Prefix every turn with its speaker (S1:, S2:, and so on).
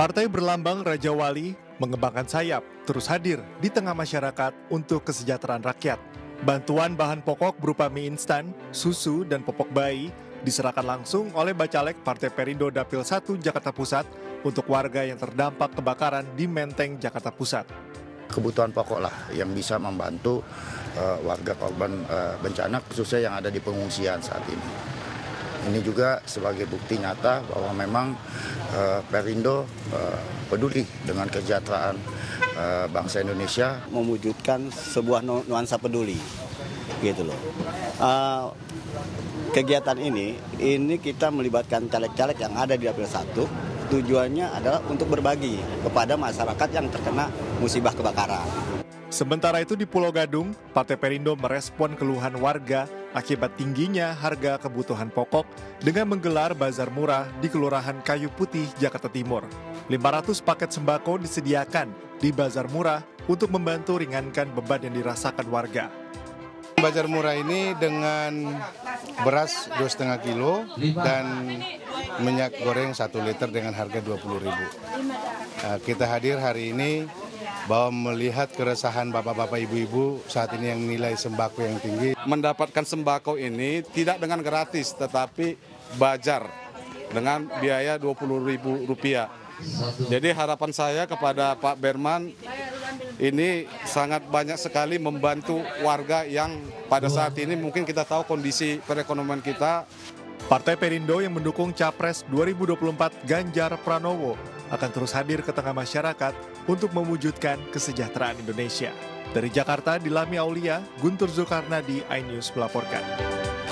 S1: Partai berlambang Raja Wali mengembangkan sayap terus hadir di tengah masyarakat untuk kesejahteraan rakyat. Bantuan bahan pokok berupa mie instan, susu, dan popok bayi diserahkan langsung oleh Bacalek Partai Perindo Dapil 1 Jakarta Pusat untuk warga yang terdampak kebakaran di Menteng, Jakarta Pusat.
S2: Kebutuhan pokok lah yang bisa membantu warga korban bencana khususnya yang ada di pengungsian saat ini. Ini juga sebagai bukti nyata bahwa memang Perindo peduli dengan kesejahteraan bangsa Indonesia.
S3: Mewujudkan sebuah nuansa peduli, gitu loh. Kegiatan ini kita melibatkan caleg-caleg yang ada di Dapil 1. Tujuannya adalah untuk berbagi kepada masyarakat yang terkena musibah kebakaran.
S1: Sementara itu di Pulau Gadung, Partai Perindo merespon keluhan warga akibat tingginya harga kebutuhan pokok dengan menggelar bazar murah di Kelurahan Kayu Putih, Jakarta Timur. 500 paket sembako disediakan di bazar murah untuk membantu ringankan beban yang dirasakan warga.
S4: Bazar murah ini dengan beras 2,5 kilo dan minyak goreng 1 liter dengan harga Rp20.000. Kita hadir hari ini bahwa melihat keresahan bapak-bapak ibu-ibu saat ini yang nilai sembako yang tinggi.
S5: Mendapatkan sembako ini tidak dengan gratis tetapi bajar dengan biaya Rp20.000. Jadi harapan saya kepada Pak Berman ini sangat banyak sekali membantu warga yang pada saat ini mungkin kita tahu kondisi perekonomian kita.
S1: Partai Perindo yang mendukung Capres 2024 Ganjar Pranowo akan terus hadir ke tengah masyarakat untuk mewujudkan kesejahteraan Indonesia. Dari Jakarta, Dilami Aulia, Guntur Zulkarnadi, iNews melaporkan.